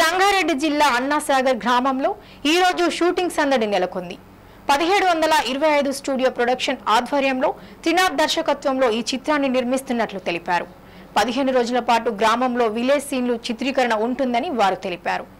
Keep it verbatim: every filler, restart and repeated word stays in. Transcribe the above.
సంగారెడ్డి జిల్లా అన్నాసాగర్ గ్రామంలో ఈ రోజు షూటింగ్ సందడి నెలకొంది. పదిహేడు వందల ఇరవై ఐదు స్టూడియో ప్రొడక్షన్ ఆధ్వర్యంలో త్రినాథ్ దర్శకత్వంలో ఈ చిత్రాన్ని నిర్మిస్తున్నట్లు తెలిపారు. పదిహేను రోజుల పాటు గ్రామంలో విలేజ్ సీన్లు చిత్రీకరణ ఉంటుందని వారు తెలిపారు.